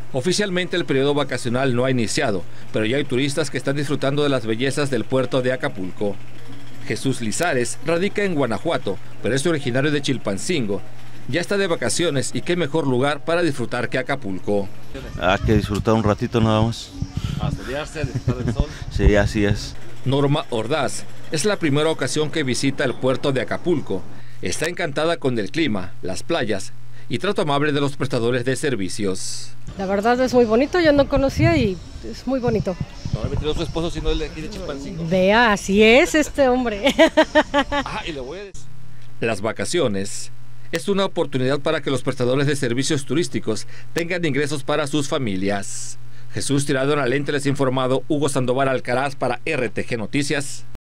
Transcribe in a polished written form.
Oficialmente el periodo vacacional no ha iniciado, pero ya hay turistas que están disfrutando de las bellezas del puerto de Acapulco. Jesús Lizares radica en Guanajuato, pero es originario de Chilpancingo. Ya está de vacaciones y qué mejor lugar para disfrutar que Acapulco. Hay que disfrutar un ratito nada más. A solearse, a disfrutar del sol. Sí, así es. Norma Ordaz es la primera ocasión que visita el puerto de Acapulco. Está encantada con el clima, las playas y trato amable de los prestadores de servicios. La verdad es muy bonito, yo no conocía y es muy bonito. ¿No ha metido a su esposo sino el de aquí de Chilpancingo? Vea, así es este hombre. Y le voy a decir. Las vacaciones es una oportunidad para que los prestadores de servicios turísticos tengan ingresos para sus familias. Jesús Tirado en la Lente les ha informado Hugo Sandoval Alcaraz para RTG Noticias.